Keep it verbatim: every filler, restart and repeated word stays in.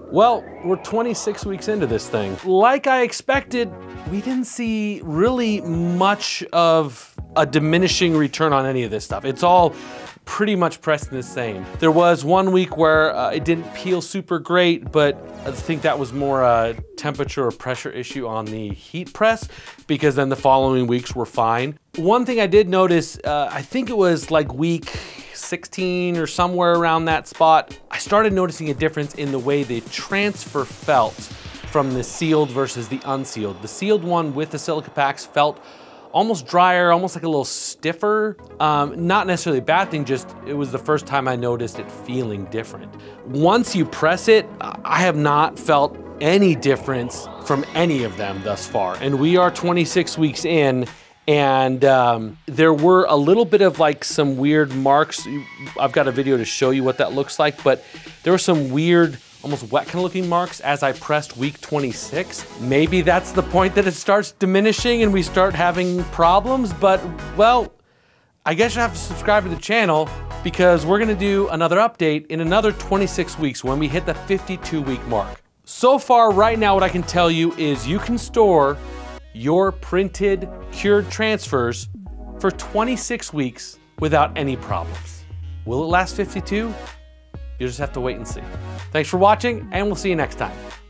Well, we're twenty-six weeks into this thing. Like I expected, we didn't see really much of a diminishing return on any of this stuff. It's all pretty much pressed the same. There was one week where uh, it didn't peel super great, but I think that was more a temperature or pressure issue on the heat press, because then the following weeks were fine. One thing I did notice, uh, I think it was like week sixteen or somewhere around that spot, I started noticing a difference in the way the transfer felt from the sealed versus the unsealed. The sealed one with the silica packs felt almost drier, almost like a little stiffer. Um, not necessarily a bad thing, just it was the first time I noticed it feeling different. Once you press it, I have not felt any difference from any of them thus far. And we are twenty-six weeks in, and um, there were a little bit of like some weird marks. I've got a video to show you what that looks like, but there were some weird, almost wet kind of looking marks as I pressed week twenty-six. Maybe that's the point that it starts diminishing and we start having problems, but well, I guess you have to subscribe to the channel, because we're gonna do another update in another twenty-six weeks when we hit the fifty-two week mark. So far right now, what I can tell you is you can store your printed cured transfers for twenty-six weeks without any problems. Will it last fifty-two? You just have to wait and see. Thanks for watching, and we'll see you next time.